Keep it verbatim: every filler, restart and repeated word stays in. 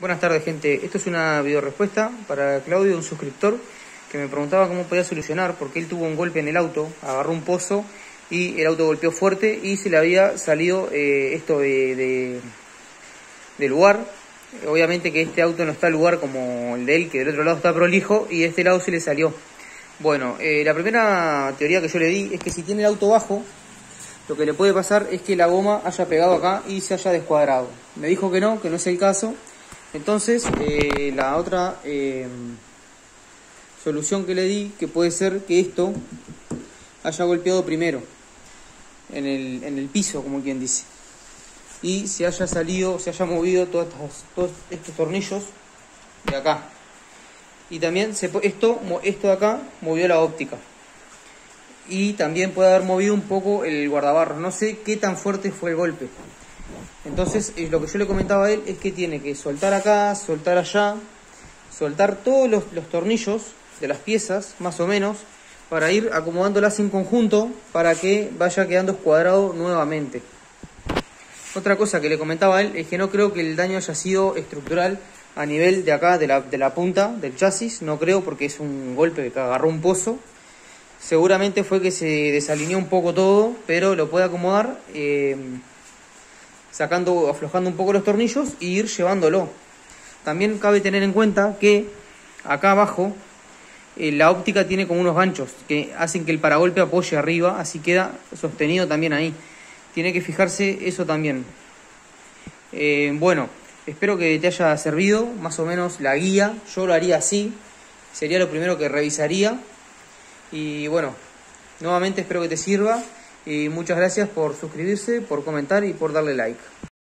Buenas tardes, gente. Esto es una video respuesta para Claudio, un suscriptor que me preguntaba cómo podía solucionar porque él tuvo un golpe en el auto, agarró un pozo y el auto golpeó fuerte y se le había salido eh, esto de, de, de lugar. Obviamente que este auto no está en lugar como el de él, que del otro lado está prolijo, y de este lado se le salió. Bueno, eh, la primera teoría que yo le di es que si tiene el auto bajo, lo que le puede pasar es que la goma haya pegado acá y se haya descuadrado. Me dijo que no, que no es el caso. Entonces, eh, la otra eh, solución que le di, que puede ser que esto haya golpeado primero en el, en el piso, como quien dice, y se haya salido, se haya movido todos estos, todos estos tornillos de acá. Y también se, esto, esto de acá movió la óptica. Y también puede haber movido un poco el guardabarros. No sé qué tan fuerte fue el golpe. Entonces, lo que yo le comentaba a él es que tiene que soltar acá, soltar allá, soltar todos los, los tornillos de las piezas, más o menos, para ir acomodándolas en conjunto para que vaya quedando escuadrado nuevamente. Otra cosa que le comentaba a él es que no creo que el daño haya sido estructural a nivel de acá, de la, de la punta del chasis. No creo, porque es un golpe que agarró un pozo. Seguramente fue que se desalineó un poco todo, pero lo puede acomodar eh, sacando, aflojando un poco los tornillos y ir llevándolo. También cabe tener en cuenta que acá abajo eh, la óptica tiene como unos ganchos que hacen que el paragolpe apoye arriba, así queda sostenido también ahí. Tiene que fijarse eso también. Eh, bueno, espero que te haya servido más o menos la guía. Yo lo haría así, sería lo primero que revisaría. Y bueno, nuevamente espero que te sirva y muchas gracias por suscribirse, por comentar y por darle like.